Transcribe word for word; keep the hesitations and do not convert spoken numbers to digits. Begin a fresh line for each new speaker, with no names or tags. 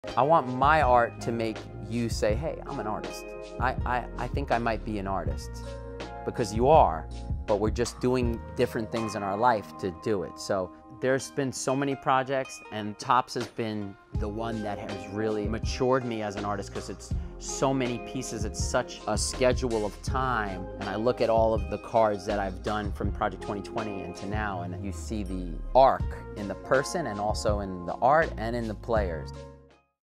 I want my art to make you say, hey, I'm an artist. I, I, I think I might be an artist. Because you are, but we're just doing different things in our life to do it. So there's been so many projects, and Topps has been the one that has really matured me as an artist, because it's so many pieces, it's such a schedule of time. And I look at all of the cards that I've done from Project twenty twenty and to now, and you see the arc in the person and also in the art and in the players.